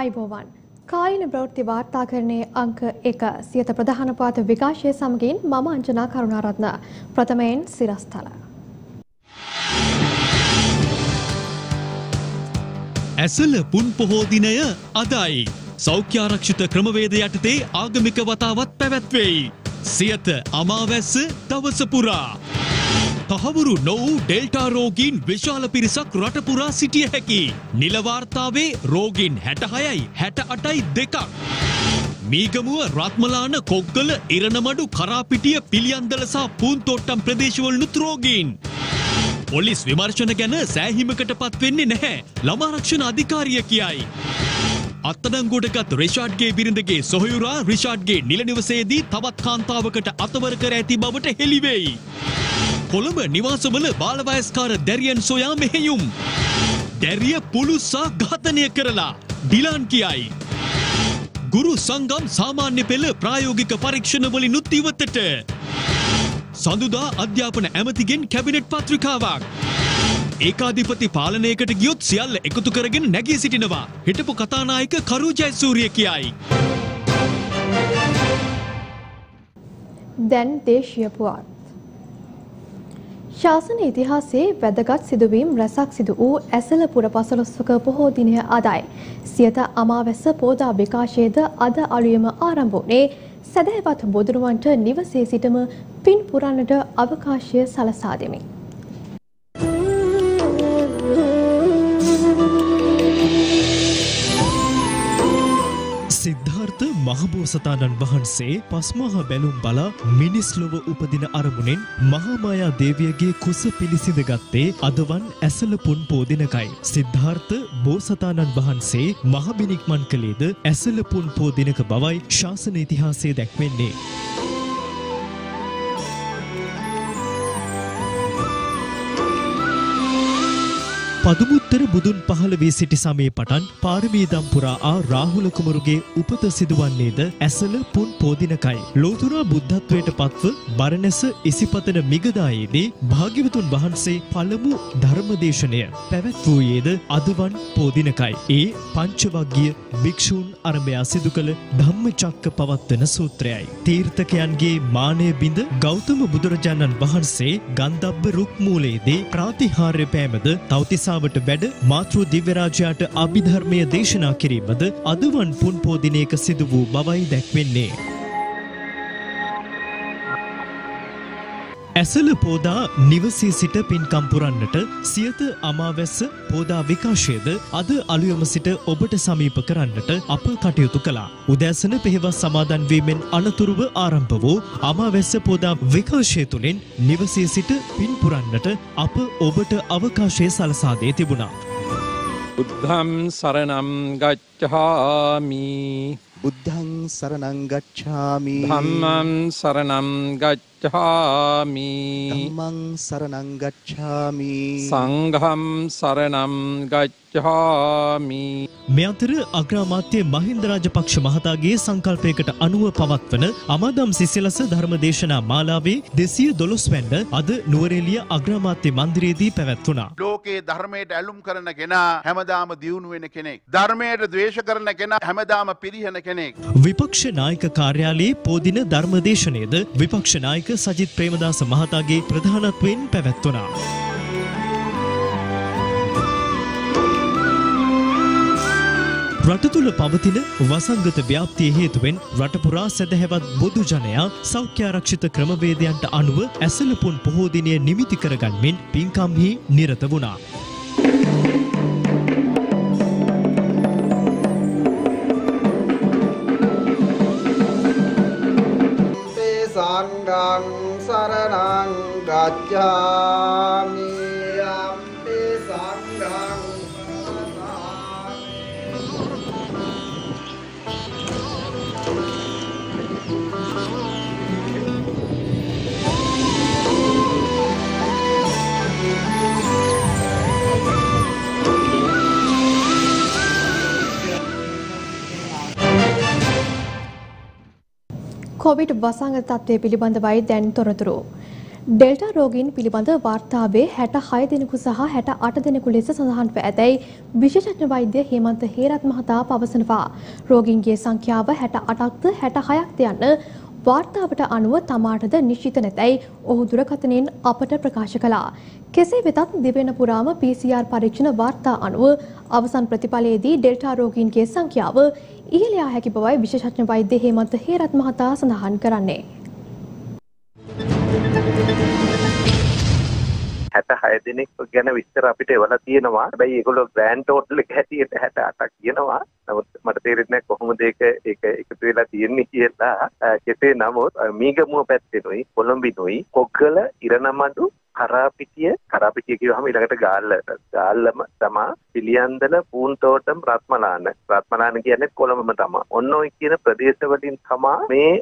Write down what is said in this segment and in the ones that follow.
ආයිබෝවන් කායින ප්‍රවෘත්ති වාර්තාකරණයේ අංක 1 සියත ප්‍රධාන පාත විකාශය සමගින් මම අංජනා කරුණාරත්න ප්‍රථමයෙන් සිරස්තල ඇසළ පුන් පොහෝ දිනය අදයි සෞඛ්‍ය ආරක්ෂිත ක්‍රමවේද යටතේ ආගමික වතාවත් පැවැත්වෙයි සියත අමාවැස්ස දවස පුරා තහවුරු නො වූ ඩෙල්ටා රෝගීන් විශාල පිරිසක් රට පුරා සිටිය හැකි. නිල වාර්තාවේ රෝගීන් 66යි 68යි දෙකක්. මීගමුව රත්මලාන කොග්ගල ඉරණමඩු කරාපිටිය පිළියන්දල සහ පූන්තෝට්ටම් ප්‍රදේශවලුත් රෝගීන්. පොලිස් විමර්ශන ගැන සෑහීමකට පත් වෙන්නේ නැහැ. ළමාරක්ෂණ අධිකාරිය කියයි. අත්අඩංගුවටගත් රිෂාඩ්ගේ බිරිඳගේ සොහොයුරා රිෂාඩ්ගේ නිල නිවසේදී තවත් කාන්තාවකට අතවර කර ඇති බවට හෙළිවෙයි. කොළඹ නිවාසවල බාලවයස්කාර දැරියන් සොයා මෙහෙයුම්. දැරිය පුළුස්සා ඝාතනය කරලා ඩිලාන් කියයි. ගුරු සංගම් සාමාන්‍ය පෙළ ප්‍රායෝගික පරීක්ෂණවලිනුත් ඉවතට. සඳුදා අධ්‍යාපන ඇමතිගෙන් කැබිනට් පත්‍රිකාවක්. ඒකාධිපති පාලනයකට ගියොත් සියල්ල එකතු කරගෙන නැගී සිටිනවා. හිටපු කතානායක කරු ජයසූරිය කියයි. දැන් දේශීය පුවත්. ශාසන ඉතිහාසයේ වැදගත් සිදුවීම් රැසක් සිදු වූ ඇසළ පුර පසළොස්වක පොහෝ දිනය අදයි. සියත අමාවැස්ස පෝදා විකාශයේද අද අලුයම ආරම්භ වුණේ සදහැවත් බොදුරුවන්ට නිවසේ සිටම පින් පුරන්නට අවකාශය සලසා දෙමින්. සිද්ධාර්ථ මහබෝසතාණන් වහන්සේ පස්මහ බැලුම් බලා මිනිස් ලොව උපදින අරමුණෙන් මහාමායා දේවියගේ කුස පිළිසිඳ ගත්තේ අදවන් ඇසළ පුන් පෝදිනකයි. සිද්ධාර්ථ බෝසතාණන් වහන්සේ මහබිනික්මන් කළේද ඇසළ පුන් පෝදිනක බවයි ශාසන ඉතිහාසයේ දැක්වෙන්නේ. පදුමුත්තර බුදුන් පහළ වී සිටි සමයේ පටන් පාරමී දම් පුරා ආ රාහුල කුමරුගේ උපත සිදුවන්නේද ඇසළ පුන් පෝදිනකයි. ලෝතුරා බුද්ධත්වයට පත්ව බරණැස ඉසිපතන මිගදායේදී භාග්‍යවතුන් වහන්සේ පළමු ධර්මදේශනය පැවැත්වූයේද අදවන් පෝදිනකයි. ඒ පංචවග්ගීය භික්ෂූන් අරඹයා සිදු කළ ධම්මචක්ක පවත්වන සූත්‍රයයි. තීර්ථකයන්ගේ මානය බිඳ ගෞතම බුදුරජාණන් වහන්සේ ගන්ධබ්බ රුක් මූලයේදී ප්‍රාතිහාර්ය පෑමද තවතිසා වැඩ මාතෘ දිව්‍ය රාජයාට අභිධර්මය දේශනා කිරීමද අදවන් පුන් පෝදිනයක සිදු වූ බවයි දැක්වෙන්නේ. ඇසළ පෝදා නිවසේ සිට පින්කම් පුරන්නට සියත අමාවැස්ස පෝදා විකාශයද අද අලුයම සිට ඔබට සමීප කරන්නට අප කටයුතු කළා. උදෑසන පෙහෙවස් සමාදන් වීමෙන් අනතුරුව ආරම්භ වූ අමාවැස්ස පෝදා විකාශය තුළින් නිවසේ සිට පින් පුරන්නට අප ඔබට අවකාශය සලසා දී තිබුණා. බුද්ධං සරණං ගච්ඡාමි. බුද්ධං සරණං ගච්ඡාමි. ධම්මං සරණං ගච්ඡාමි. ධම්මං සරණං ගච්ඡාමි. සංඝං සරණං ගච්ඡාමි. මේ අතර අග්‍රාමාත්‍ය මහින්ද රාජපක්ෂ මහතාගේ සංකල්පයකට අනුව පවත්වන අමාදම් සිසිලස ධර්මදේශනා මාලාවේ 212 වැන්න අද නුවරඑළිය අග්‍රාමාත්‍ය මන්දිරයේදී පැවැත්වුණා. ලෝකේ ධර්මයට ඇලුම් කරන කෙනා හැමදාම දියුණු වෙන කෙනෙක්. ධර්මයට ද්වේෂ කරන කෙනා හැමදාම පිරිහෙන කෙනෙක්. විපක්ෂ නායක කාර්යාලයේ පෝදින ධර්මදේශනයේද විපක්ෂ නායක සජිත් ප්‍රේමදාස මහතාගේ ප්‍රධානත්වයෙන් පැවැත්වුණා. රට තුළ පවතින වසංගත ව්‍යාප්තිය හේතුවෙන් රට පුරා සැදැහැවත් බොදු ජනයා සෞඛ්‍ය ආරක්ෂිත ක්‍රමවේදයන්ට අනුව ඇසළ පුන් පොහෝ දිනය නිමිති කරගන්මින් පින්කම්හි නිරත වුණා. සංඝං සරණං ගච්ඡාමි. යම්පි සංඝං කොවිඩ් වසංගත තත්ත්වය පිළිබඳවයි දැන් තොරතුරු. ඩෙල්ටා රෝගීන් පිළිබඳ වාර්තාවේ 66 දෙනෙකු සහ 68 දෙනෙකු ලෙස සඳහන් ව ඇතැයි විශේෂඥ වෛද්‍ය හේමන්ත හේරත් මහතා පවසනවා. රෝගීන්ගේ සංඛ්‍යාව 68ක්ද 66ක්ද යන්න වාර්තාවට අනුව තමාටද නිශ්චිත නැතැයි ඔහු දුරකථනයෙන් අපට ප්‍රකාශ කළා. කෙසේ වෙතත් දිවෙන පුරාම PCR පරීක්ෂණ වාර්තා අනුව අවසන් ප්‍රතිඵලයේදී ඩෙල්ටා රෝගීන්ගේ සංඛ්‍යාව ඉහළ යා හැකි බවයි විශේෂඥ වෛද්‍ය හේමන්ත හේරත් මහතා සඳහන් කරන්නේ. 66 දෙනෙක් ගැන විස්තර අපිට එවලා තියෙනවා. හැබැයි ඒගොල්ලෝ ග්‍රෑන්ඩ් ටෝටල් එක හැටියට 68ක් කියනවා. නමුත් මට තේරෙන්නේ නැහැ කොහොමද ඒක එකතු වෙලා තියෙන්නේ කියලා. කෙසේ නමුත් මීගමුව පැත්තේනොයි කොළඹිනොයි කොග්ගල ඉරණමඩු කරාපිටිය කියවහම ඊළඟට ගාල්ලම තමා පිළියන්දල පූන්තෝටම් රත්මලාන කියන්නේ කොළඹම තමා. ඔන්න ඔය කියන ප්‍රදේශ වලින් තමා මේ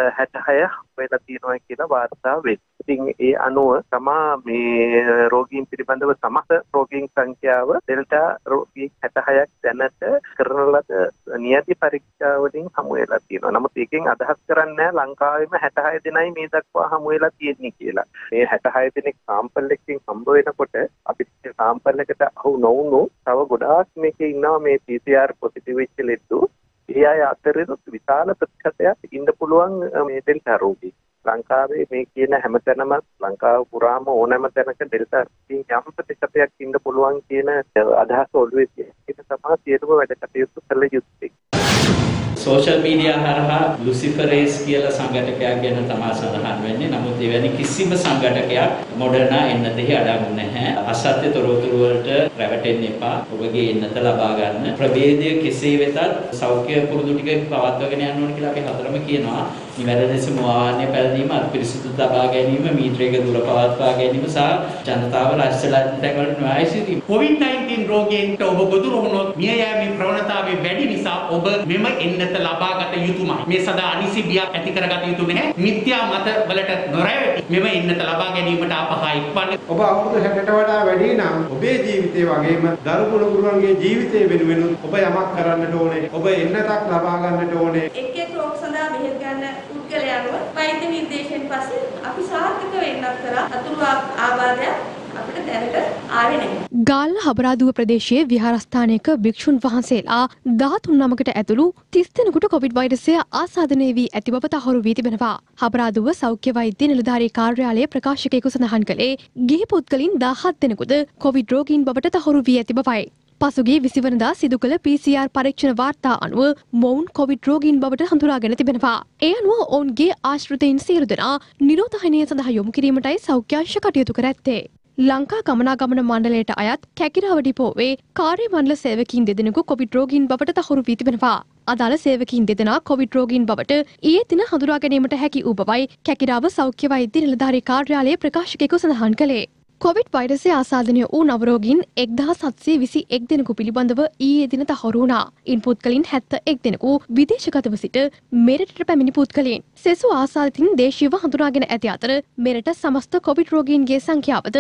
66 වෙලා තියෙනවා කියලා වාර්තා වෙන්නේ. ඉතින් ඒ අනුව තමා මේ රෝගීන් පිළිබඳව සමස්ත රෝගීන් සංඛ්‍යාව ඩෙල්ටා රෝගී 66ක් දැනට කරන ලද නියති පරීක්ෂා වලින් හමු වෙලා තියෙනවා. නමුත් ඒකෙන් අදහස් කරන්නේ ලංකාවේම 66 දෙනයි මේ දක්වා හමු වෙලා තියෙන්නේ කියලා. මේ 66 දෙනෙක් සාම්පල් එකකින් හම්බ වෙනකොට අපිට සාම්පල් එකට අහු නොවුණු තව ගොඩාක් මේකේ ඉන්නවා මේ PCR පොසිටිව් වෙච්ච ලෙඩු. ඒ අය අතරිනුත් විශාල ප්‍රතිශතයක් ඉන්න පුළුවන් මේ ඩෙල්ටා රෝගී. ලංකාවේ මේ කියන හැමතැනම ලංකාව පුරාම ඕනෑම තැනක ඩෙල්ටා යම් ප්‍රතිශතයක් ඉන්න පුළුවන් කියන අදහස ඔළුවේ තියෙන. ඒක තමයි සියලුම වැඩ කටයුතු කළ යුත්තේ. සෝෂල් මීඩියා හරහා ලුසිෆරේස් කියලා සංඝටකයක් ගැන තමයි සඳහන් වෙන්නේ. නමුත් එවැනි කිසිම සංඝටකයක් මොඩර්නා එන්නතෙහි අඩංගු නැහැ. අසත්‍ය තොරතුරු වලට රැවටෙන්න එපා. ඔබගේ එන්නත ලබා ගන්න. ප්‍රභේදය කෙසේ වෙතත් සෞඛ්‍ය පුරුදු ටික පවත්වාගෙන යන්න ඕන කියලා අපි හතරම කියනවා. නිවැරදි ලෙස මුවාවන්නේ පැළඳීම, අත්පිරිසිදු තබා ගැනීම, මීටරයක දුර පවත්වා ගැනීම සහ ජනතාව රැස්වලා තැන්වල නොයයි සිටීම. COVID-19 රෝගීන්ට ඔබ ගොදුරු වුණොත් මිය යෑමේ ප්‍රවණතාවය වැඩි නිසා ඔබ මෙම එන්නත ලබාගත යුතුමයි. මේ සදා අනිසි බියක් ඇති කරගත යුතු නැහැ. මිත්‍යා මත වලට නොරැවටි මෙම එන්නත ලබා ගැනීමට අපහා ඉක්වන්න. ඔබ අවුරුදු 60ට වඩා වැඩි නම් ඔබේ ජීවිතේ වගේම දරුණු ගුරුවන්ගේ ජීවිතේ වෙනුවෙන් ඔබ යමක් කරන්නට ඕනේ. ඔබ එන්නතක් ලබා ගන්නට ඕනේ. එක් රෝග සඳහා මෙහෙය ගන්න පුද්ගලයන්ව වෛද්‍ය නිර්දේශයෙන් පස්සේ අපි සාර්ථක වෙන්නත් කරා අතුරු ආබාධයක් අපිට දැනට ආවේ නැහැ. ගාල්ල හබරාදුව ප්‍රදේශයේ විහාරස්ථානයක භික්ෂුන් වහන්සේලා 13 නමකට ඇතුළු 30 දෙනෙකුට කොවිඩ් වෛරසය ආසාදනය වී ඇති බව තහවුරු වී තිබෙනවා. හබරාදුව සෞඛ්‍ය වෛද්‍ය නිලධාරී කාර්යාලයේ ප්‍රකාශකයෙකු සඳහන් කළේ ගිහි පුද්ගලින් 17 දෙනෙකුද කොවිඩ් රෝගීන් බවට තහවුරු වී ඇති බවයි. පසුගිය 20 වනදා සිදු කළ PCR පරීක්ෂණ වාර්තා අනුව මොවුන් කොවිඩ් රෝගීන් බවට හඳුනාගෙන තිබෙනවා. ඒ අනුව ඔවුන්ගේ ආශ්‍රිතයින් සියලු දෙනා නිරෝධායනය සඳහා යොමු කිරීමටයි සෞඛ්‍ය අංශ කටයුතු කර ඇත්තේ. ලංකා ගමනාගමන මණ්ඩලයට අයත් කැකිරාව ඩිපෝවේ කාර්ය මණ්ඩල සේවකීන් දෙදෙනෙකු කොවිඩ් රෝගීන් බවට තහවුරු වී තිබෙනවා. අදාළ සේවකීන් දෙදෙනා කොවිඩ් රෝගීන් බවට ඊයේ දින හඳුනා ගැනීමට හැකි වූ බවයි කැකිරාව සෞඛ්‍ය වෛද්‍ය නිලධාරී කාර්යාලයේ ප්‍රකාශකයෙකු සඳහන් කළේ. කොවිඩ් වෛරසය ආසාදනය වූ නවරෝගීන් 1721 දෙනෙකු පිළිබඳව ඊයේ දින තහවුරු වුණා. ඉන් පුද්ගලයන් 71 දෙනෙකු විදේශගතව සිට මෙරටට පැමිණි පුද්ගලයන්. සෙසු ආසාදිතින් දේශීයව හඳුනාගෙන ඇති අතර මෙරට සමස්ත කොවිඩ් රෝගීන්ගේ සංඛ්‍යාවද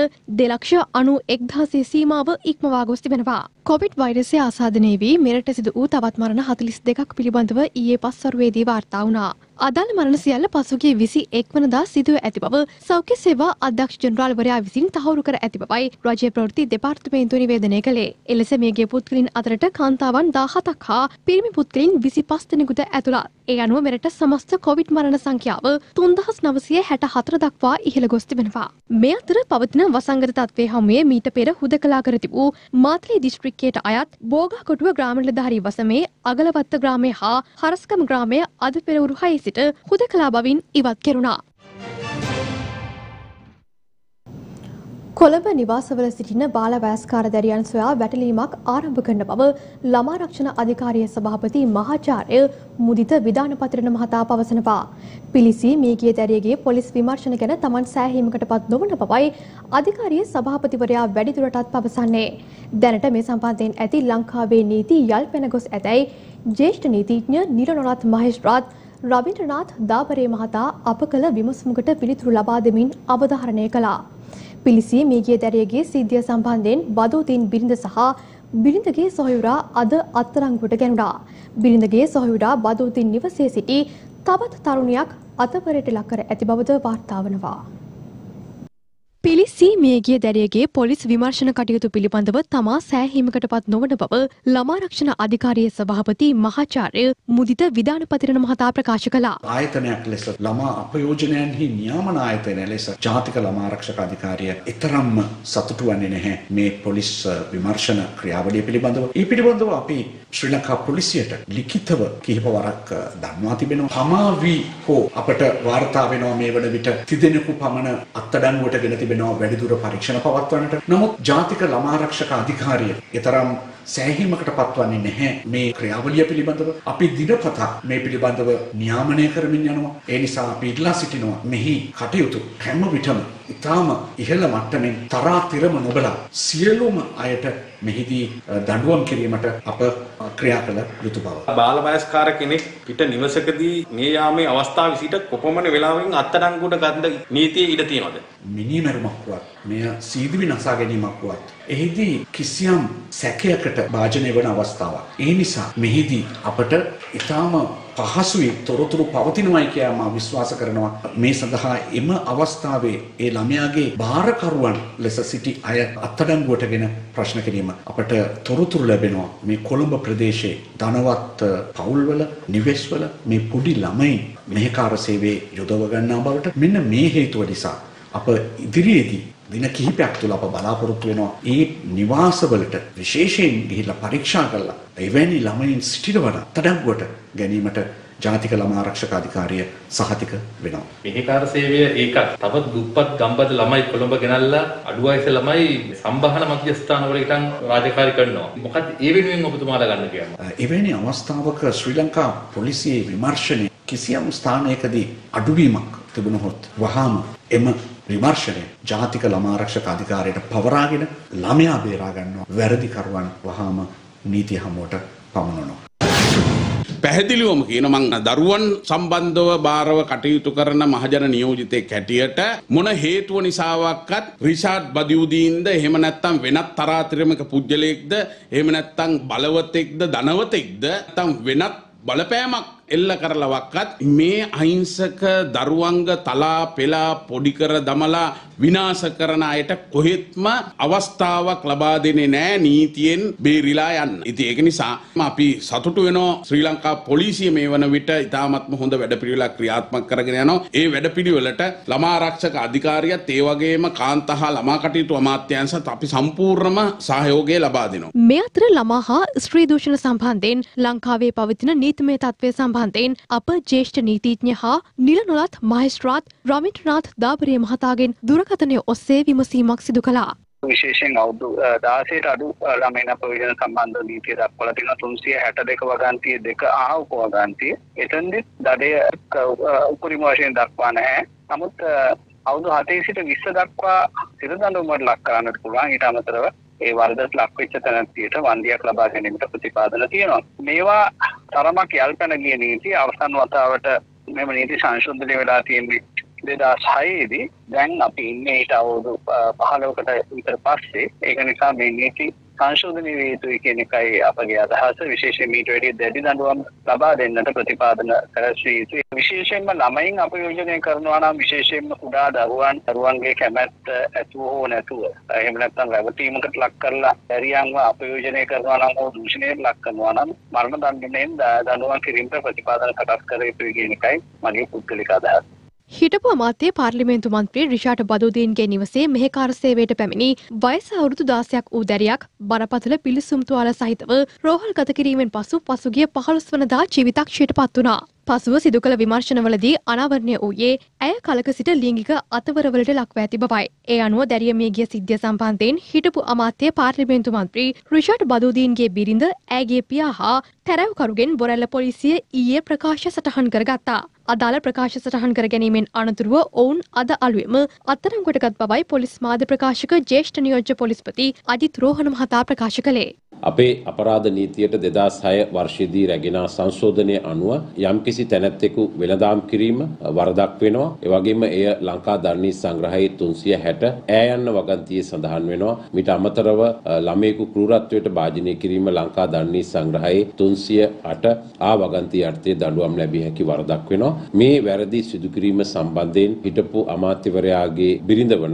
2,91,000 සීමාව ඉක්මවා ගොස් තිබෙනවා. කොවිඩ් වෛරසය ආසාදනය වී මෙරට සිදු වූ තවත් මරණ 42ක් පිළිබඳව ඊයේ පස්වරුවේදී වාර්තා වුණා. අදාළ මරණ සියල්ල පසුගිය 21 වනදා සිදුව ඇති බව සෞඛ්‍ය සේවා අධ්‍යක්ෂ ජෙනරාල්වරයා විසින් තහවුරු කර ඇති බවයි රාජ්‍ය ප්‍රවෘත්ති දෙපාර්තමේන්තුව නිවේදනය කළේ. එලෙස මියගිය පුද්ගලයන් අතරට කාන්තාවන් 17ක් හා පිරිමි පුද්ගලයන් 25 දෙනෙකුද ඇතුළත්. ඒ අනුව මෙරට සමස්ත කොවිඩ් මරණ සංඛ්‍යාව 3964 දක්වා ඉහළ ගොස් තිබෙනවා. මේ අතර පවතින වසංගත තත්ත්වයේ හමුවේ මීට පෙර හුදකලා කර තිබූ මාතලේ දිස්ත්‍රික්කයට අයත් බෝගාකොටුව ග්‍රාම නිලධාරී වසමේ අගලවත්ත ග්‍රාමයේ හා හරස්කම ග්‍රාමයේ අද පෙරවරු 6 සිට හුදකලා බවින් ඉවත් කෙරුණා. කොළඹ නිවාසවල සිටින බාල වයස්කාර දැරියන් සොයා වැටලීමක් ආරම්භ කරන බව ළමා රක්ෂණ අධිකාරිය සභාපති මහාචාර්ය මුදිත විධානපතිරණ මහතා පවසනවා. පිලිසි මේගිය දැරියගේ පොලිස් විමර්ශන ගැන තමන් සෑහීමකටපත් නොවන බවයි අධිකාරිය සභාපතිවරයා වැඩිදුරටත් පවසන්නේ. දැනට මේ සම්බන්ධයෙන් ඇති ලංකාවේ නීති යල් පැන ගොස් ඇතැයි ජ්‍යෙෂ්ඨ නීතිඥ නිරණරත් මහේස්ත්‍රාත් රවීන්ද්‍රනාත් දාබරේ මහතා අප කළ විමසුමකට පිළිතුරු ලබා දෙමින් අවධාරණය කළා. පිලිසි මේගිය දැරියගේ සිද්ධිය සම්බන්ධයෙන් බදූතින් බිරිඳ සහ බිරිඳගේ සොහොයුරා අද අත්අඩංගුවට ගැනුණා. බිරිඳගේ සොහොයුරා බදූතින් නිවසේ සිටි තවත් තරුණියක් අතවරයට ලක් කර ඇති බවද වාර්තා වනවා. එලිසී මේගිය දැරියගේ පොලිස් විමර්ශන කටයුතු පිළිබඳව තමා සෑහීමකටපත් නොවන බව ළමාරක්ෂණ අධිකාරියේ සභාපති මහාචාර්ය මුදිත විධානපතිරණ මහතා ප්‍රකාශ කළා. ආයතනයක් ලෙස ළමා අපයෝජනයන්හි නියාමන ආයතනය ලෙස ජාතික ළමාරක්ෂක අධිකාරිය තරම්ම සතුටු වන්නේ නැහැ මේ පොලිස් විමර්ශන ක්‍රියාවලිය පිළිබඳව. ඒ පිළිබඳව අපි ශ්‍රී ලංකා පොලිසියට ලිඛිතව කිහිප වරක් දන්වා තිබෙනවා. හමාවි හෝ අපට වාර්තා වෙනවා මේ වන විට තිදෙනෙකු පමණ අත්අඩංගුවට ගෙන තිබෙනවා වැඩිදුර පරීක්ෂණ පවත්වන්නට. නමුත් ජාතික ළමාරක්ෂක අධිකාරිය තරම් සෑහීමකට පත්වන්නේ නැහැ මේ ක්‍රියාවලිය පිළිබඳව. අපි දිනපතා මේ පිළිබඳව නියාමනය කරමින් යනවා. ඒ නිසා අපි ඉල්ලා සිටිනවා මෙහි කටයුතු හැම විටම ඉතාම ඉහළ මට්ටමින් තරාතිරම නොබලා සියලුම අයට මෙහිදී දඬුවම් කිරීමට අප ක්‍රියා කළ යුතු බව. බාල වයස්කාර කෙනෙක් පිට නිවසකදී මේ යාමේ අවස්ථාවේ සිට කොපමණ වෙලාවකින් අත්අඩංගුවට ගන්න නීතියේ ඉඩ තියෙනවද? මිනිමරුමක් වත් මෙය සීදිවි නසා ගැනීමක් වත් එහිදී කිසියම් සැකයකට භාජනය වන අවස්ථාවක්. ඒ නිසා මෙහිදී අපට ඊටාම පහසුයි තොරතුරු පවතිනවායි කියලා මා විශ්වාස කරනවා. මේ සඳහා එම අවස්ථාවේ ඒ ළමයාගේ බාරකරුවන් ලෙස සිටි අය අත්අඩංගුවටගෙන ප්‍රශ්න කිරීම අපට තොරතුරු ලැබෙනවා. මේ කොළඹ ප්‍රදේශයේ ධනවත් පවුල්වල නිවෙස්වල මේ පොඩි ළමයින් මෙහෙකාර සේවයේ යොදව ගන්නා බවට මෙන්න මේ හේතුව නිසා අප ඉදිරියේදී දින කිහිපයක් තුළ අප බලාපොරොත්තු වෙනවා මේ නිවාසවලට විශේෂයෙන් ගිහිල්ලා පරීක්ෂා කරලා එවැනි ළමයින් සිටිනවන අත්අඩංගුවට ගැනීමට ජාතික ළමාරක්ෂක අධිකාරිය සහතික වෙනවා. මෙහෙකාර සේවය ඒකත් තවත් දුප්පත් ගම්බද ළමයි කොළඹ ගෙනල්ලා අඩු වයස ළමයි සම්බාහන මධ්‍යස්ථානවල ඉතින් රාජකාරී කරනවා. මොකද ඒ වෙනුවෙන් ඔබතුමාලා ගන්න කියන්නේ? එවැනි අවස්ථාවක ශ්‍රී ලංකා පොලිසියේ විමර්ශනයේ කිසියම් ස්ථානයකදී අඩුවීමක් තිබුණොත් වහාම එම විමර්ශනය ජාතික ළමාරක්ෂක අධිකාරියට පවරාගෙන ළමයා බේරා ගන්නවා. වැරදිකරුවන් වහාම නීතිය හමුවට පමුණුනවා. පැහැදිලිවම කියන මං දරුවන් සම්බන්ධව බාරව කටයුතු කරන මහජන නියෝජිතයෙක් හැටියට මොන හේතුව නිසාවක්වත් රිෂාඩ් බදියුදීන්ද එහෙම නැත්නම් වෙනත් තරාතිරමක පුජ්‍යලයෙක්ද එහෙම නැත්නම් බලවතෙක්ද ධනවතෙක්ද නැත්නම් වෙනත් බලපෑමක් එල්ල කරලවක්වත් මේ අහිංසක දරුවංග තලා පෙලා පොඩි කර දමලා විනාශ කරන අයට කොහෙත්ම අවස්ථාවක් ලබා දෙන්නේ නැහැ නීතියෙන් බේරිලා යන්න. ඉතින් ඒක නිසා අපි සතුටු වෙනවා ශ්‍රී ලංකා පොලිසිය මේ වන විට ඉතාමත්ම හොඳ වැඩපිළිවෙලක් ක්‍රියාත්මක කරගෙන යනවා. ඒ වැඩපිළිවෙලට ළමා ආරක්ෂක අධිකාරියත් ඒ වගේම කාන්තා හා ළමා කටයුතු අමාත්‍යාංශත් අපි සම්පූර්ණම සහයෝගය ලබා දෙනවා. මේ අතර ළමා හා ස්ත්‍රී දූෂණ සම්බන්ධයෙන් ලංකාවේ පවතින නීතිමය තත්ත්වය සම්බන්ධයෙන් අප ජ්‍යෙෂ්ඨ නීතිඥ හා නිල නොලත් මහේස්ත්‍රාත් රවින්ද්‍රනාත් දාබරිය මහතාගෙන් දුරකථනය ඔස්සේ විමසීමක් සිදු කළා. විශේෂයෙන් අවුරුදු 16ට අඩු ළමයින් අපවිජන සම්බන්ධ නීතිය දක්වලා තියෙනවා 362 වගන්තිය 2 ආ උප වගන්තිය. එතෙන්දි දඩය උපරිම වශයෙන් දක්වා නැහැ. නමුත් අවුරුදු 7 සිට 20 දක්වා සිර දඬුවමට ලක් කරන්නට පුළුවන්. ඊට අමතරව ඒ වරදට ලක් වෙච්ච තැනැත්තියට වන්දියක් ලබා ගැනීමට ප්‍රතිපාදන තියෙනවා. මේවා තරමක් යල්පැන ගිය නීති අවසන් වතාවට මෙම නීති සංශෝධනය වෙලා තියෙන්නේ 2006 දී. දැන් අපි ඉන්නේ ඊට අවුරුදු 15කට විතර පස්සේ. ඒක නිසා මේ නීති සංශෝධනය විය යුතුයි කියන එකයි අපගේ අදහස. විශේෂයෙන් මීට වැඩි දැඩි දඬුවම් ලබා දෙන්නට ප්‍රතිපාදන කරස්විය යුතුයි. විශේෂයෙන්ම ළමයින් අපයෝජනය කරනවා නම් විශේෂයෙන්ම කුඩා දරුවන්ගේ කැමැත්ත ඇතුව හෝ නැතුව එහෙම නැත්නම් රැවටීමකට ලක් කරලා දැරියන්ව අපයෝජනය කරනවා නම් හෝ දූෂණයට ලක් කරනවා නම් මරණ දඬුවමෙන් දඬුවම් කිරීමට ප්‍රතිපාදන කටයුතු කර යුතුයි කියන එකයි මගේ පුද්ගලික අදහස. හිටපු අමාත්‍ය පාර්ලිමේන්තු මන්ත්‍රී රිෂාඩ් බදුදීන්ගේ නිවසේ මෙහෙකාර සේවයට පැමිණි වයස අවුරුදු 16ක් වූ දැරියක් බරපතල පිළිසුම් තුවාල සහිතව රෝහල් ගත කිරීමෙන් පසු පසුගිය 15 වනදා ජීවිතක්ෂයට පත් වුණා. පසුව සිදු කළ විමර්ශනවලදී අනාවරණය වූයේ ඇය කලක සිට ලිංගික අතවරවලට ලක්ව ඇති බවයි. ඒ අනුව දැරිය මිය ගිය සිද්ධිය සම්බන්ධයෙන් හිටපු අමාත්‍ය පාර්ලිමේන්තු මන්ත්‍රී රිෂාඩ් බදුදීන්ගේ බිරිඳ ඇගේ පියා හා තැරැව්කරුගෙන් බොරැල්ල පොලිසිය ඊයේ ප්‍රකාශ සටහන් කරගත්තා. අදාළ ප්‍රකාශ සටහන් කර ගැනීමෙන් අනතුරුව ඔවුන් අද අලුයම අත්අඩංගුවටගත් බවයි පොලිස් මාධ්‍ය ප්‍රකාශක ජ්‍යෙෂ්ඨ නියෝජ්‍ය පොලිස්පති අජිත් රෝහණ මහතා ප්‍රකාශ කළේ. අපේ අපරාධ නීතියට 2006 වර්ෂයේදී රැගෙන සංශෝධනය අනුව යම්කිසි තැනැත්තෙකු වෙළඳාම් කිරීම වරදක් වෙනවා. ඒ වගේම එය ලංකා දඬු නීති සංග්‍රහයේ 360 ඈ යන වගන්තියේ සඳහන් වෙනවා. මීට අමතරව ළමයෙකු ක්‍රූරත්වයට භාජනය කිරීම ලංකා දඬු නීති සංග්‍රහයේ 308 ආ වගන්තිය යටතේ දඬුවම් ලැබිය හැකි වරදක් වෙනවා. මේ වැරදි සිදු කිරීම සම්බන්ධයෙන් හිටපු අමාත්‍යවරයාගේ බිරිඳ වන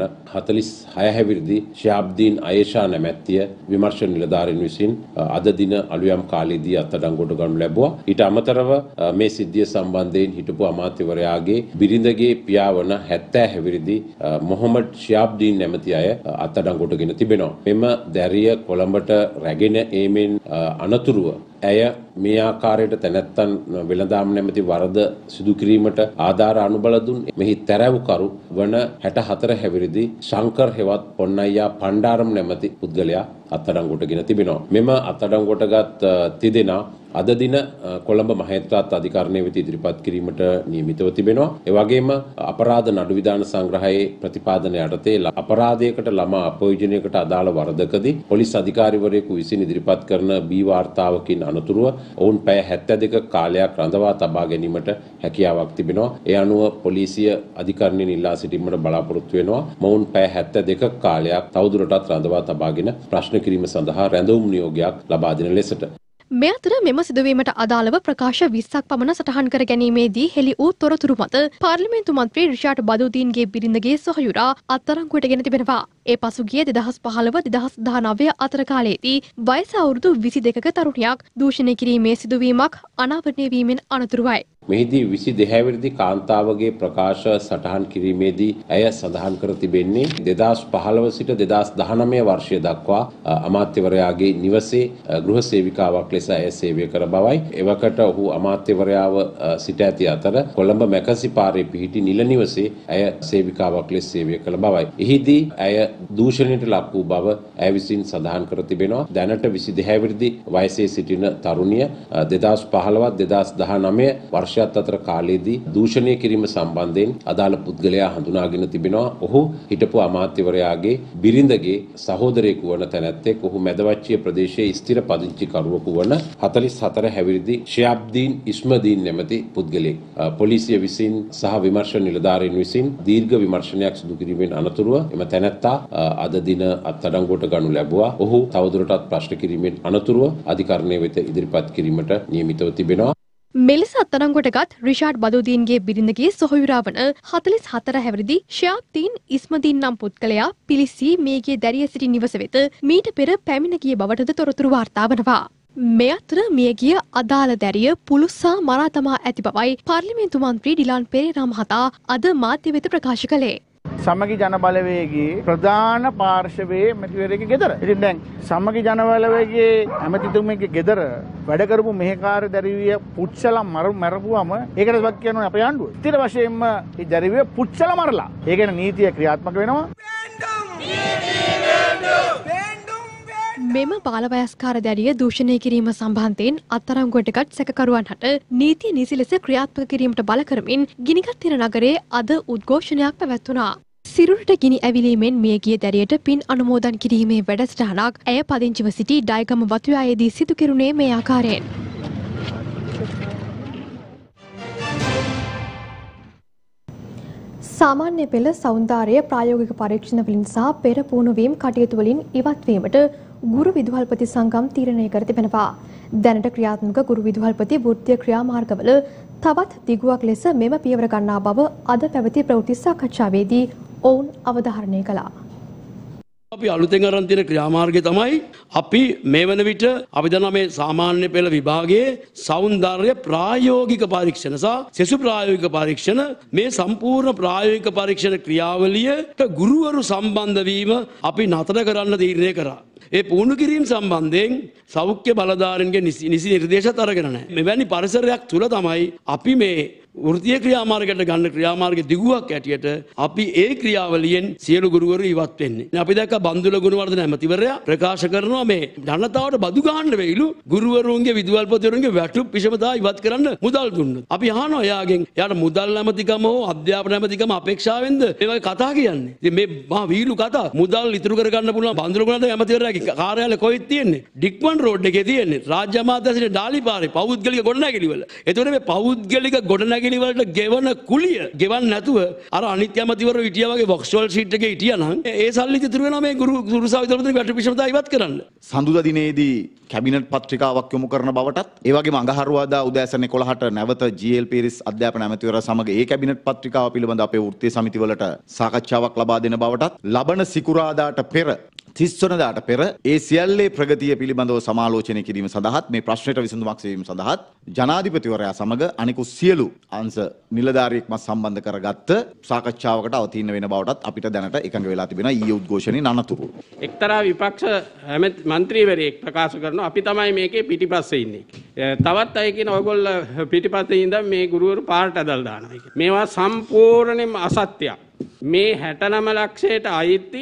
46 හැවිරිදි ශිහාබ්දීන් අයේෂා නැමැත්තිය විමර්ශන නිලධාරීන් විසින් අද දින අලුයම් කාලයේදී අත්අඩංගුවට ගනු ලැබුවා. ඊට අමතරව මේ සිද්ධිය සම්බන්ධයෙන් හිටපු අමාත්‍යවරයාගේ බිරිඳගේ පියා වන 70 හැවිරිදි මොහොමඩ් ශිහාබ්දීන් නැමැති අය අත්අඩංගුවට ගෙන තිබෙනවා. මෙම දැරිය කොළඹට රැගෙන ඒමෙන් අනතුරුව ඇය මේ ආකාරයට තැනැත්තන් වෙළඳාම් නැමැති වරද සිදු කිරීමට ආධාර අනුබල දුන් මෙහි තැරැව්කරු වන 64 හැවිරිදි ශංකර් හෙවත් පොන්නයියා පණ්ඩාරම් නැමැති පුද්ගලයා අත්අඩංගුවට ගෙන තිබෙනවා. මෙම අත්අඩංගුවටගත් තිදෙනා අද දින කොළඹ මහේත්‍රාත් අධිකරණය වෙත ඉදිරිපත් කිරීමට නියමිතව තිබෙනවා. ඒ වගේම අපරාධ නඩු විධාන සංග්‍රහයේ ප්‍රතිපාදන යටතේ අපරාධයකට ළමා අපයෝජනයකට අදාළ වරදකදී පොලිස් අධිකාරිවරයෙකු විසින් ඉදිරිපත් කරන බී වාර්තාවකින් අනතුරුව ඔවුන් පැය 72ක කාලයක් රඳවා තබා ගැනීමට හැකියාවක් තිබෙනවා. ඒ අනුව පොලිසිය අධිකරණයෙන් ඉල්ලා සිටීමට බලාපොරොත්තු වෙනවා. මොවුන් පැය 72ක කාලයක් තවදුරටත් රඳවා තබාගෙන ප්‍රශ්න කිරීම සඳහා රැඳවුම් නියෝගයක් ලබා දෙන ලෙසට මේ අතර මෙම සිදුවීමට අදාළව ප්‍රකාශ 20ක් පමණ සටහන් කර ගැනීමේදී හෙළි වූ තොරතුරු මත පාර්ලිමේන්තු මන්ත්‍රී රිෂාඩ් බදුදීන්ගේ බිරිඳගේ සොහයුරා අත්අඩංගුවට ගෙන තිබෙනවා. ඒ පසුගිය 2015-2019 අතර කාලයේදී වයස අවුරුදු 22ක තරුණියක් දූෂණය කිරීමේ සිදුවීමක් අනාවරණය වීමෙන් අනතුරුවයි. මෙහිදී 22 හැවිරිදි කාන්තාවගේ ප්‍රකාශ සටහන් කිරීමේදී ඇය සඳහන් කර තිබෙන්නේ 2015 සිට 2019 වර්ෂය දක්වා අමාත්‍යවරයාගේ නිවසේ ගෘහ සේවිකාවක් ලෙස ඇය සේවය කර බවයි. එවකට ඔහු අමාත්‍යවරයාව සිට ඇති අතර කොළඹ මැකසි පාරේ පිහිටි නිල නිවසේ ඇය සේවිකාවක් ලෙස සේවය කළ බවයි. එහිදී ඇය දූෂණයට ලක් වූ බව ඇය විසින් සඳහන් කර තිබෙනවා. දැනට 22 හැවිරිදි වයසේ සිටින තරුණිය 2015-2019 වර්ෂ අතර කාලයේදී දූෂණය කිරීම සම්බන්ධයෙන් අදාළ පුද්ගලයා හඳුනාගෙන තිබෙනවා. ඔහු හිටපු අමාත්‍යවරයාගේ බිරිඳගේ සහෝදරයෙකු වන තැනැත්තෙක්. ඔහු මැදවච්චිය ප්‍රදේශයේ ස්ථිර පදිංචිකරුවෙකු වන 44 හැවිරිදි ශිහාබ්දීන් ඉස්මදීන් නැමැති පුද්ගලයෙක්. පොලිසිය විසින් සහ විමර්ශන නිලධාරීන් විසින් දීර්ඝ විමර්ශනයක් සිදු කිරීමෙන් අනතුරුව එම තැනැත්තා අද දින අත්අඩංගුවට ගනු ලැබුවා. ඔහු තවදුරටත් ප්‍රශ්න කිරීමෙන් අනතුරුව අධිකරණය වෙත ඉදිරිපත් කිරීමට නියමිතව තිබෙනවා. මෙලෙස අත්අඩංගුවටගත් රිෂාඩ් බදුදීන්ගේ බිරිඳගේ සොහොයුරා වන 44 හැවිරිදි ශිහාබ්දීන් ඉස්මදීන් නම් පුද්ගලයා පිලිසී මේගේ දැරිය සිටි නිවස වෙත මීට පෙර පැමිණ ගිය බවටද තොරතුරු වාර්තා වනවා. මේ අතර මියගිය අදාළ දැරිය පුළුස්සා මරා තමා ඇති බවයි පාර්ලිමේන්තු මන්ත්‍රී ඩිලාන් පෙරේරා මහතා අද මාධ්‍ය වෙත ප්‍රකාශ කළේ. සමගි ජන බලවේගයේ ප්‍රධාන පාර්ශවයේ මැතිවරයෙකුගේ ගෙදර. ඉතින් දැන් සමගි ජන බලවේගයේ ඇමතිතුමෙක්ගේ ගෙදර වැඩ කරපු මෙහෙකාර දැරිවිය පුච්චලා මරපුවම ඒකට වක් කියනවා අපේ ආණ්ඩුව. ඊට වශයෙන්ම මේ දැරිවිය පුච්චලා මරලා. ඒ කියන්නේ නීතිය ක්‍රියාත්මක වෙනවා. මෙම බාලවයස්කාර දැරිය දූෂණය කිරීම සම්බන්ධයෙන් අත්අඩංගුවටගත් සැකකරුවන් හට නීතිය නිසි ලෙස ක්‍රියාත්මක කිරීමට බල කරමින් ගිනිගත්තිර නගරයේ අද උද්ඝෝෂණයක් පැවැත්වුණා. සිරුරට ගිනි ඇවිලීමෙන් මියගිය දැරියට පින් අනුමෝදන් කිරීමේ වැඩසටහනක් ඇය පදිංචිව සිටි ඩයගම වතුයායේදී සිදු කෙරුණේ මේ ආකාරයෙන්. සාමාන්‍ය පෙළ සෞන්දර්ය ප්‍රායෝගික පරීක්ෂණ වලින් සහ පෙර පුහුණුවීම් කටයුතු වලින් ඉවත් වීමට ගුරු විදුහල්පති සංගම් තීරණය කර තිබෙනවා. දැනට ක්‍රියාත්මක ගුරු විදුහල්පති වෘත්තීය ක්‍රියාමාර්ගවල තවත් දිගුවක් ලෙස මෙම පියවර ගන්නා බව අද පැවති ප්‍රවෘත්ති සාකච්ඡාවේදී ඔවුන් අවධාරණය කළා. අපි අලුතෙන් අරන් තියෙන ක්‍රියාමාර්ගය තමයි අපි මේ වන විට අපි දන්නවා මේ සාමාන්‍ය පෙළ විභාගයේ සෞන්දර්ය ප්‍රායෝගික පරීක්ෂණ සහ සෙසු ප්‍රායෝගික පරීක්ෂණ මේ සම්පූර්ණ ප්‍රායෝගික පරීක්ෂණ ක්‍රියාවලියට ගුරුවරු සම්බන්ධ වීම අපි නතර කරන්න තීරණය කරා. ඒ පුහුණු කිරීම සම්බන්ධයෙන් සෞඛ්‍ය බලධාරීන්ගේ නිසි නිර්දේශත් අරගෙන නැහැ. මෙවැනි පරිසරයක් තුල තමයි අපි මේ වෘත්තීය ක්‍රියාමාර්ගයට ගන්න ක්‍රියාමාර්ග දිගුවක් ඇටියට අපි ඒ ක්‍රියාවලියෙන් සියලු ගුරුවරු ඉවත් වෙන්නේ. අපි දැක්ක බන්දුල ගුණවර්ධන ඇමතිවරයා ප්‍රකාශ කරනවා මේ ජනතාවට බදු ගන්න වෙයිලු ගුරුවරුන්ගේ විදුහල්පතිවරුන්ගේ වැටුප් විෂමතා ඉවත් කරන්න මුදල් දුන්නොත්. අපි අහනවා එයාගෙන් එයාට මුදල් නැමතිකම හෝ අධ්‍යාපන නැමතිකම අපේක්ෂාවෙන්ද මේ වගේ කතා කියන්නේ. ඉතින් මේ මහා වීලු කතා මුදල් ඉතුරු කර ගන්න පුළුවන් බන්දුල ගුණවර්ධන ඇමතිවරයාගේ කාර්යාලය කොහෙද තියෙන්නේ? ඩික්මන් රෝඩ් එකේ තියෙන්නේ. රාජ්‍ය අමාත්‍යාංශයේ ඩාලි පාරේ පෞද්ගලික ගොඩනැගිලි වල. එතකොට මේ පෞද්ගලික ගොඩනැගිලි වලට ගෙවන කුලිය ගෙවන්න නැතුව අර අනිත්‍ය ඇමතිවරු හිටියා වගේ වොක්ස්වල් ෂීට් එකේ හිටියා නම් ඒ සල්ලි ඉතුරු වෙනවා මේ ගුරු සාවිත්‍රපතිගේ වැටුප් විෂමතා ඉවත් කරන්න. සඳුදා දිනේදී කැබිනට් පත්‍රිකාවක් යොමු කරන බවටත් ඒ වගේම අඟහරුවාදා උදෑසන 11ට නැවත GL පීරිස් අධ්‍යාපන ඇමතිවරයා සමග ඒ කැබිනට් පත්‍රිකාව පිළිබඳ අපේ වෘත්තීය සමිතිවලට සාකච්ඡාවක් ලබා දෙන බවටත් ලබන සිකුරාදාට පෙර 30 වනදාට පෙර ඒ සියල්ලේ ප්‍රගතිය පිළිබඳව සමාලෝචනය කිරීම සඳහාත් මේ ප්‍රශ්නයට විසඳුමක් සෙවීම සඳහාත් ජනාධිපතිවරයා සමග අනිකුත් සියලු අංශ නිලධාරියෙක්ම සම්බන්ධ කරගත්ත සාකච්ඡාවකට අවතීර්ණ වෙන බවටත් අපිට දැනට එකඟ වෙලා තිබෙනවා ඊයේ උද්ඝෝෂණයේ අනතුරු. එක්තරා විපක්ෂ මන්ත්‍රීවරයෙක් ප්‍රකාශ කරනවා අපි තමයි මේකේ පිටිපස්සේ ඉන්නේ. තවත් අය කියන ඔයගොල්ලෝ පිටිපස්සේ ඉඳන් මේ ගුරුවරු පාරට ඇදලා දානවා කියලා. මේවා සම්පූර්ණයෙන්ම අසත්‍යයක්. මේ 69 ලක්ෂයට අයිති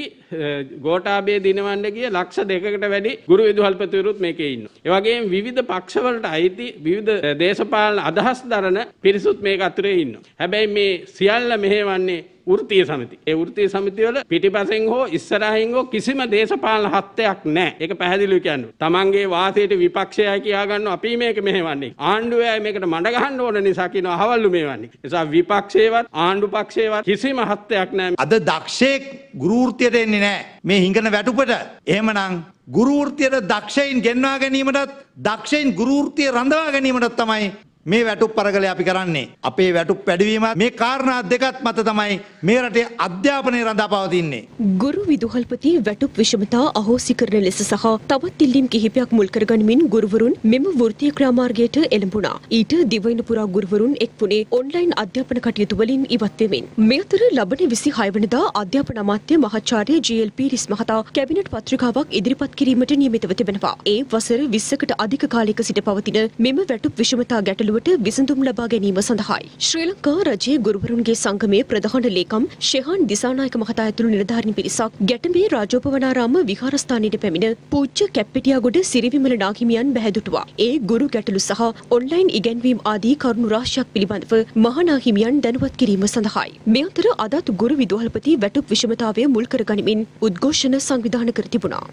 ගෝඨාභය දිනවන්න ගිය ලක්ෂ 2කට වැඩි ගුරු විදුහල්පතිවරුත් මේකේ ඉන්නවා. ඒ වගේම විවිධ පක්ෂවලට අයිති විවිධ දේශපාලන අදහස් දරන පිරිසුත් මේක අතරේ ඉන්නවා. හැබැයි මේ සියල්ල මෙහෙවන්නේ වෘත්තීය සමිති. ඒ වෘත්තීය සමිතිවල පිටිපසෙන් හෝ ඉස්සරහින් හෝ කිසිම දේශපාලන හත්තයක් නැහැ. ඒක පැහැදිලිව කියන්න. තමන්ගේ වාසයට විපක්ෂයයි කියා ගන්න අපි මේක මෙහෙවන්නේ. ආණ්ඩුවයි මේකට මඩ ගහන්න ඕන නිසා කියන අහවල්ලු මෙහෙවන්නේ. ඒ නිසා විපක්ෂේවත් ආණ්ඩු පක්ෂේවත් කිසිම හත්තයක් නැහැ. අද දක්ෂයෙක් ගුරු වෘත්තියට එන්නේ නැහැ. මේ හිඟන වැටුපට. එහෙමනම් ගුරු වෘත්තියට දක්ෂයින් ගෙන්වා ගැනීමටත් දක්ෂයින් ගුරු වෘත්තිය රඳවා ගැනීමටත් තමයි මේ වැටුප් පරගලය අපි කරන්නේ. අපේ වැටුප් වැඩිවීම මේ කාරණා දෙකත් මත තමයි මේ රටේ අධ්‍යාපනය රඳා පවතින්නේ. ගුරු විදුහල්පති වැටුප් විෂමතා අහෝසි කරන ලෙස සහ තවත් ඉල්ලීම් කිහිපයක් මුල් කරගනිමින් ගුරුවරුන් මෙම වෘත්තීය ක්‍රාමාර්ගයට එළඹුණා. ඊට දිවයින පුරා ගුරුවරුන් එක්වුණේ ඔන්ලයින් අධ්‍යාපන කටයුතු වලින් ඉවත් වෙමින්. මේ අතර ලබන 26 වෙනිදා අධ්‍යාපන අමාත්‍ය මහාචාර්ය ජී.එල්. පීරිස් මහතා කැබිනට් පත්‍රිකාවක් ඉදිරිපත් කිරීමට නියමිතව තිබෙනවා. ඒ වසර 20කට අධික කාලයක සිට පවතින මෙම වැටුප් විෂමතා ගැටලුව විසඳුම් ලබා ගැනීම සඳහායි. ශ්‍රී ලංකා රජයේ ගුරුවරුන්ගේ සංගමයේ ප්‍රධාන ලේකම් ශෙහාන් දිසානායක මහතා ඇතුළු නිලධාරීන් පිරිසක් ගැටඹේ රාජෝපවනාරාම විහාරස්ථානයට පැමිණ පූජ්‍ය කැප්පෙටියාගොඩ සිරිවිමල නාහිමියන් බැහැදුටුවා. ඒ ගුරු ගැටලු සහ ඔන්ලයින් ඉගැන්වීම් ආදී කරුණු රාශියක් පිළිබඳව මහානාහිමියන් දැනුවත් කිරීම සඳහායි. මේ අතර අදත් ගුරු විදුහල්පති වැටුප් විෂමතාවය මුල් කරගනිමින් උද්ඝෝෂණ සංවිධානය කර තිබුණා.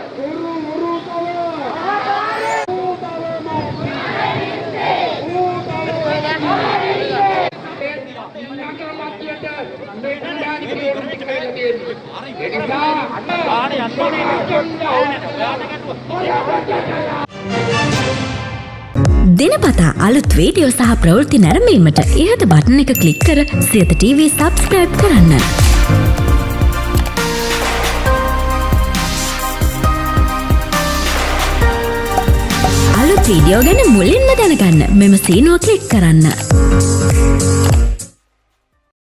දිනපතා අලුත් වීඩියෝ සහ ප්‍රවෘත්ති නැරඹීමට ඉහත බටන් එක ක්ලික් කර සියත TV සබ්ස්ක්‍රයිබ් කරන්න. අලුත් වීඩියෝ ගැන මුලින්ම දැනගන්න මෙම සීනුව ක්ලික් කරන්න.